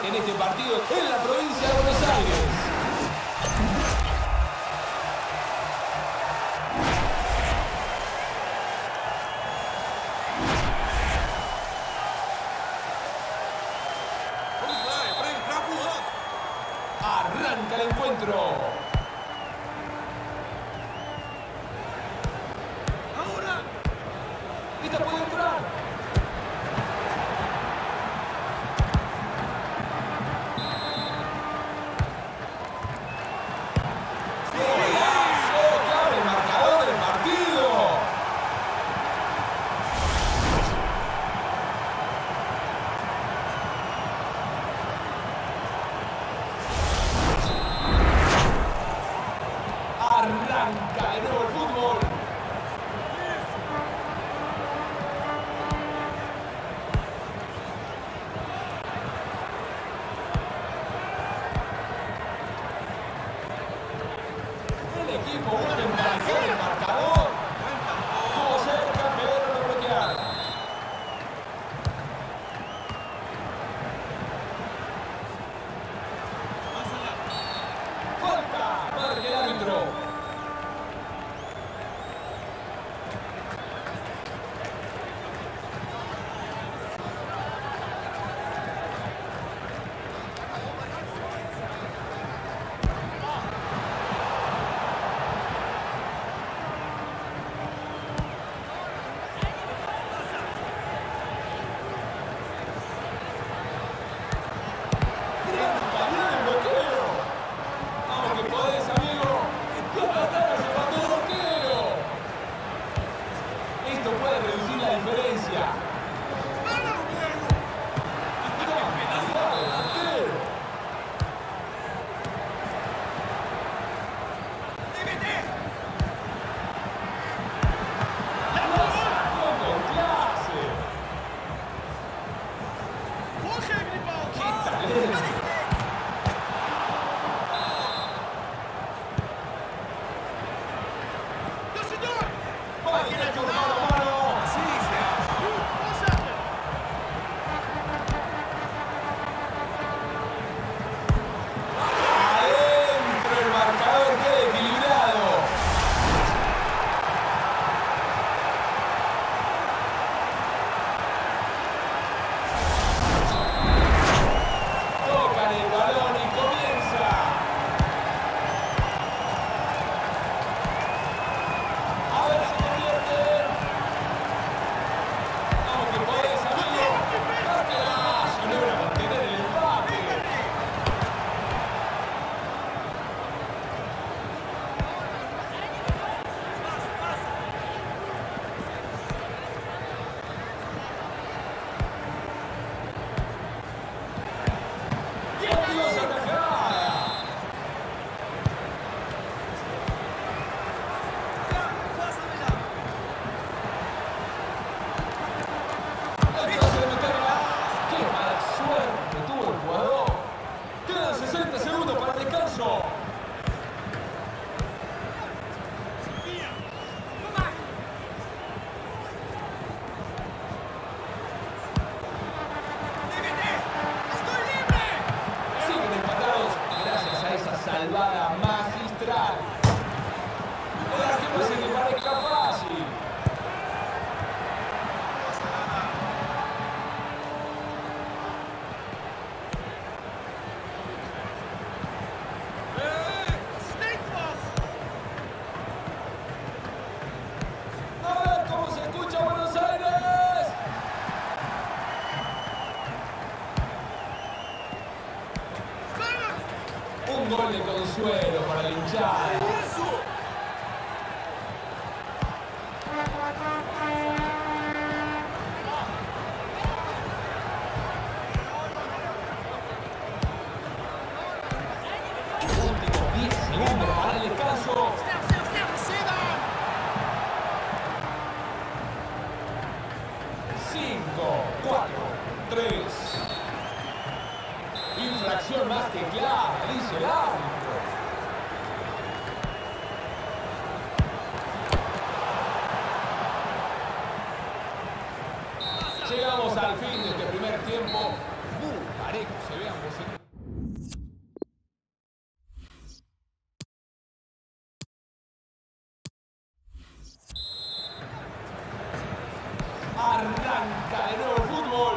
en este partido en la provincia de Buenos Aires. Arranca el encuentro. Esta puede entrar. ¡Golazo! ¡Que abre el marcador del partido! Arranca de nuevo el fútbol. El equipo busca emparejar el marcador. Estuvo cerca, pero lo bloquearon. Falta, marca el árbitro. Esto puede reducir la diferencia. Salvada magistral. Ahora que no se le parezca fácil. A ver cómo se escucha Buenos Aires. Un gol de consuelo para la hinchada. Últimos 10 segundos para el descanso. 5, 4, 3. Infracción más que clara, dice el árbitro. Llegamos al fin de este primer tiempo. Muy parejo, se ve ambos. Arranca de nuevo el fútbol.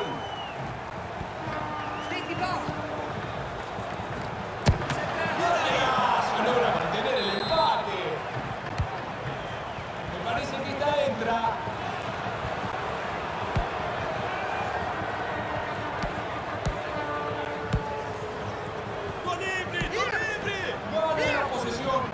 Se logra mantener el empate. Me parece que esta entra. No tiene la posesión.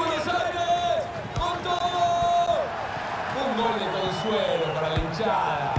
Gol de consuelo para la hinchada.